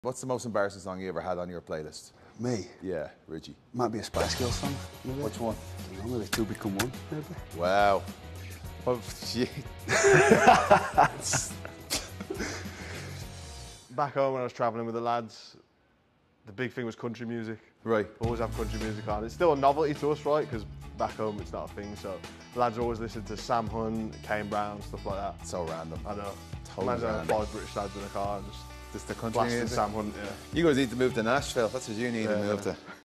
What's the most embarrassing song you ever had on your playlist? Me? Yeah, Richie. Might be a Spice Girls song. Maybe. Which one? I don't know, maybe Two Become One, maybe. Wow. Oh, shit. Back home when I was travelling with the lads, the big thing was country music. Right. Always have country music on. It's still a novelty to us, right? Because back home it's not a thing. So the lads always listen to Sam Hunt, Kane Brown, stuff like that. So random. I know. Totally Imagine random. 5 British lads in a car and just Just the country blasting music. Sam Hunt. Yeah. You guys need to move to Nashville. That's what you need to move to.